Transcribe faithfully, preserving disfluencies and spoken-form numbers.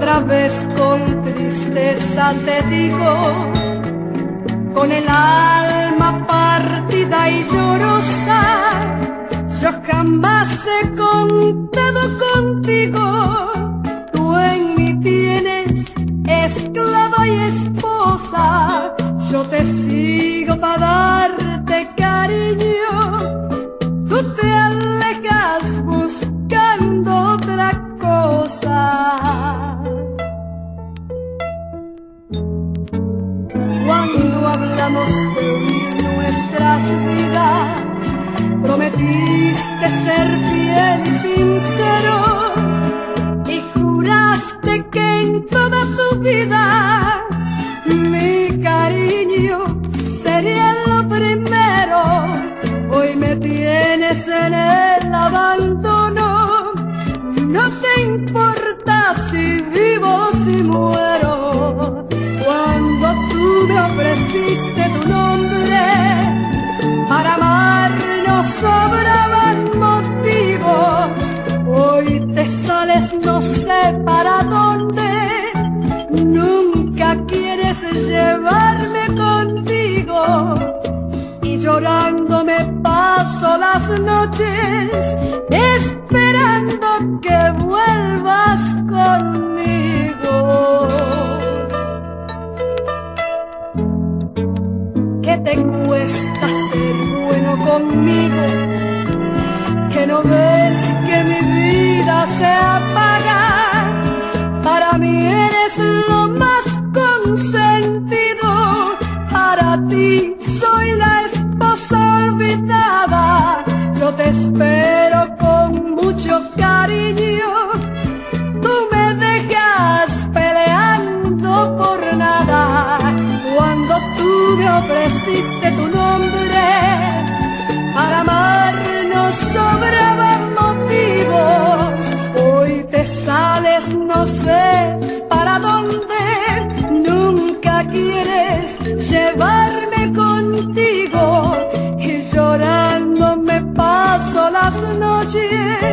Otra vez con tristeza te digo, con el alma partida y llorosa, yo jamás he contado contigo. Tú en mí tienes esclava y esposa, yo te sigo para darte cariño. Tú te alejas buscando otra cosa. Cuando hablamos de unir nuestras vidas, prometiste ser fiel y sincero, y juraste que en toda tu vida mi cariño sería lo primero. Hoy me tienes en el abandono, no te importa si vivo o si muero. Cuando tú me ofreciste tu nombre, para amarnos sobraban motivos. Hoy te sales no sé para dónde, nunca quieres llevarme contigo. Y llorando me paso las noches, esperando que vuelvas conmigo. ¿Qué te cuesta ser bueno conmigo? ¿Que no ves que mi vida se apaga? Para mí eres lo más consentido, para ti soy la esposa olvidada. Yo te espero con mucho cariño, tú me dejas peleando por nada. Cuando tú me ofreciste tu nombre, para amarnos sobraban motivos. Hoy te sales no sé para dónde, nunca quieres llevarme contigo. Y llorando me paso las noches,